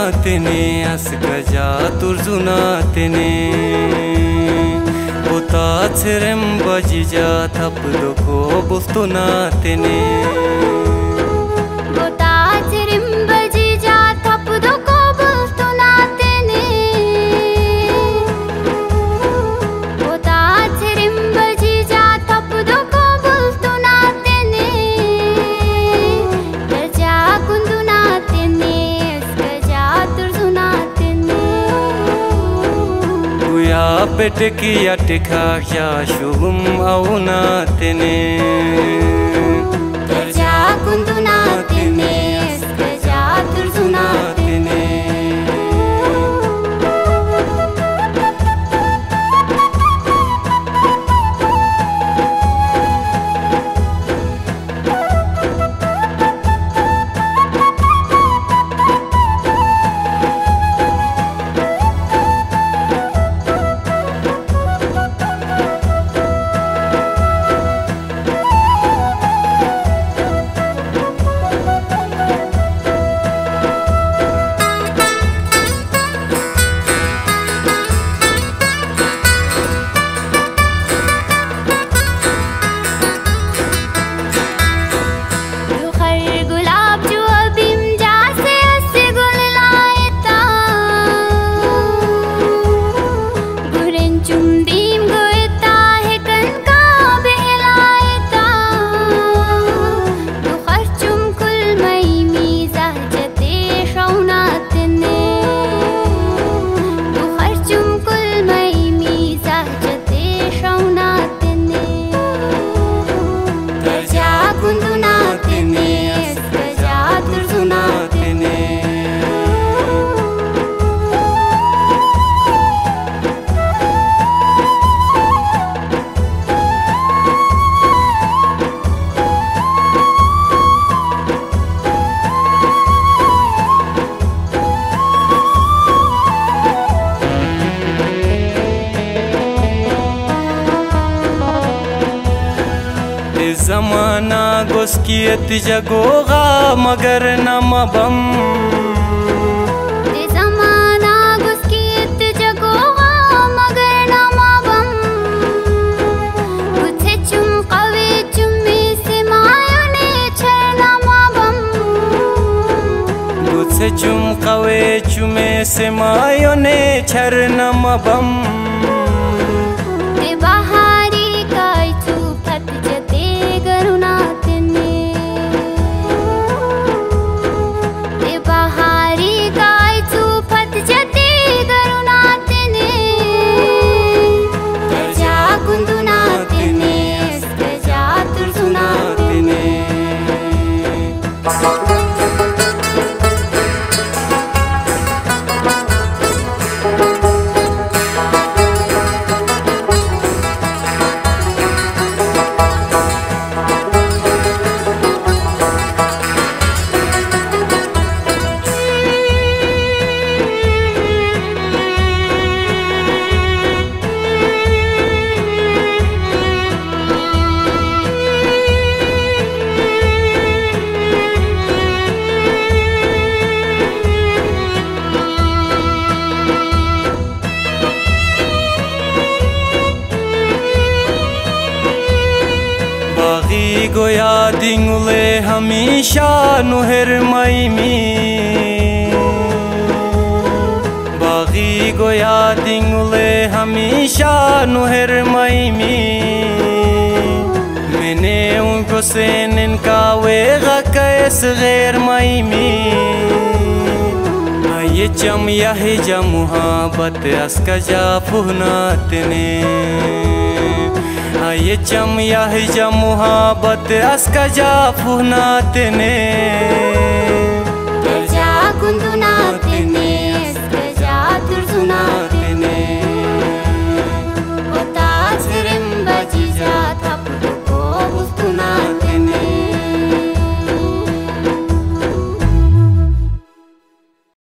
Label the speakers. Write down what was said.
Speaker 1: tene aska ja turzuna tene ota tserem bajija thapdo ko bustuna tene
Speaker 2: ota tserem bajija thapdo ko bustuna tene ota tserem bajija thapdo ko bustuna tene raja kunduna tene
Speaker 1: ya petki atikha ya shugum auna tene
Speaker 2: raja kunduna tene raja turzuna tene
Speaker 1: ज़माना गोस्कियत जगोगा मगर नमबम
Speaker 2: ज़माना गोस्कियत जगोगा मगर नमबम मुझे चुम कवे चुम्मे से मायोने छर नमबम
Speaker 1: मुझे चुम कवे चुम्मे से मायोने छर नमबम गोया दिंगले हमेशा नुहर माइमी बागी गोया दिंगले हमेशा नुहर माइमी मैंने उनको सेन इनका वेगा कैस गैर माइमी ये चम यह जा मुहाबत अस्का जा फुहनातने ये चम यह जा मुहाबत अस्का जा फुहनातने